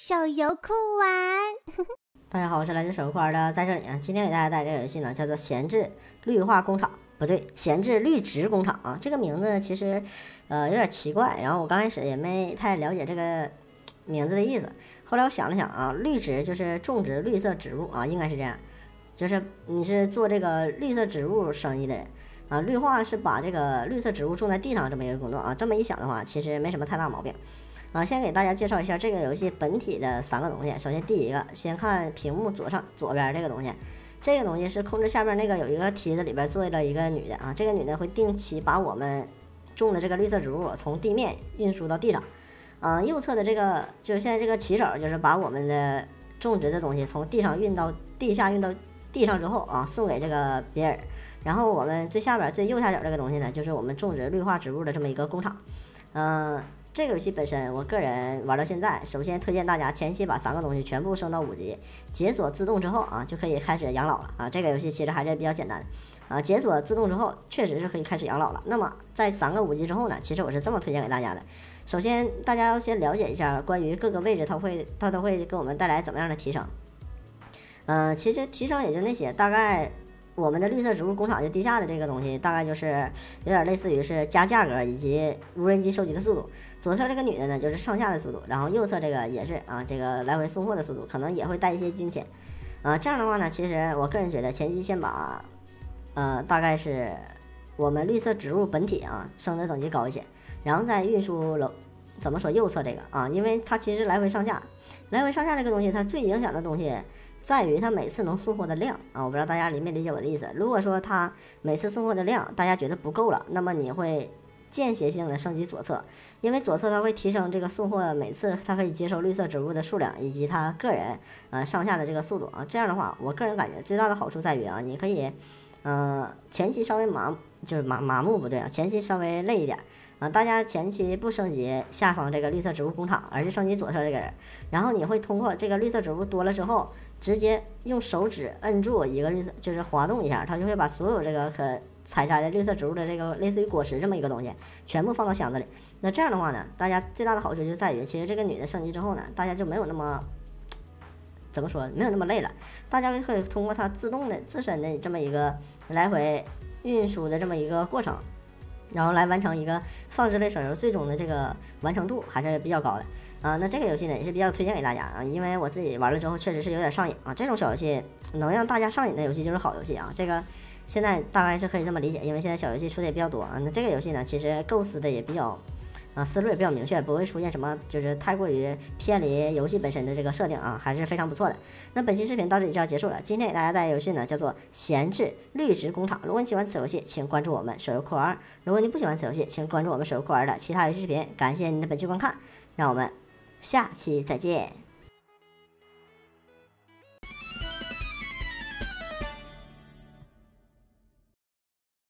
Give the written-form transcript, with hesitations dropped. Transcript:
手游酷玩。 大家好，我是来自手游酷玩的，在这里啊，今天给大家带来这个游戏呢，叫做闲置绿化工厂，不对，闲置绿植工厂啊。这个名字其实有点奇怪，然后我刚开始也没太了解这个名字的意思，后来我想了想啊，绿植就是种植绿色植物啊，应该是这样，就是你是做这个绿色植物生意的人啊，绿化是把这个绿色植物种在地上这么一个工作啊。这么一想的话，其实没什么太大毛病。先给大家介绍一下这个游戏本体的3个东西。首先第一个，先看屏幕左边这个东西，这个东西是控制下面那个有一个梯子，里边坐了一个女的啊。这个女的会定期把我们种的这个绿色植物从地面运输到地上。右侧的这个就是现在这个骑手，就是把我们的种植的东西从地上运到地下，运到地上之后啊，送给这个别人。然后我们最下边最右下角这个东西呢，就是我们种植绿化植物的这么一个工厂。这个游戏本身，我个人玩到现在，首先推荐大家前期把3个东西全部升到5级，解锁自动之后啊，就可以开始养老了啊。这个游戏其实还是比较简单的啊，解锁自动之后，确实是可以开始养老了。那么在3个5级之后呢，其实我是这么推荐给大家的。首先，大家要先了解一下关于各个位置，它都会给我们带来怎么样的提升。其实提升也就那些，大概。我们的绿色植物工厂就地下的这个东西，大概就是有点类似于是加价格以及无人机收集的速度。左侧这个女的呢，就是上下的速度，然后右侧这个也是啊，这个来回送货的速度，可能也会带一些金钱。这样的话呢，其实我个人觉得前期先把大概是我们绿色植物本体啊升的等级高一些，然后再运输楼。怎么说右侧这个啊？因为它其实来回上下这个东西，它最影响的东西。在于它每次能送货的量啊，我不知道大家理没理解我的意思。如果说它每次送货的量大家觉得不够了，那么你会间歇性的升级左侧，因为左侧它会提升这个送货每次它可以接收绿色植物的数量以及它个人上下的这个速度啊。这样的话，我个人感觉最大的好处在于啊，你可以前期稍微麻木不对啊，前期稍微累一点。大家前期不升级下方这个绿色植物工厂，而是升级左侧这个人，然后你会通过这个绿色植物多了之后，直接用手指摁住一个绿色，就是滑动一下，它就会把所有这个可采摘的绿色植物的这个类似于果实这么一个东西，全部放到箱子里。那这样的话呢，大家最大的好处就在于，其实这个女的升级之后呢，大家就没有那么怎么说，没有那么累了，大家可以通过它自动的自身的这么一个来回运输的这么一个过程。然后来完成一个放置类手游最终的这个完成度还是比较高的那这个游戏呢也是比较推荐给大家啊，因为我自己玩了之后确实是有点上瘾啊。这种小游戏能让大家上瘾的游戏就是好游戏啊，这个现在大概是可以这么理解，因为现在小游戏出的也比较多啊。那这个游戏呢，其实构思的也比较思路也比较明确，不会出现什么就是太过于偏离游戏本身的这个设定啊，还是非常不错的。那本期视频到这里就要结束了，今天给大家带来的游戏呢叫做闲置绿植工厂。如果你喜欢此游戏，请关注我们手游酷玩；如果你不喜欢此游戏，请关注我们手游酷玩的其他游戏视频。感谢您的本期观看，让我们下期再见。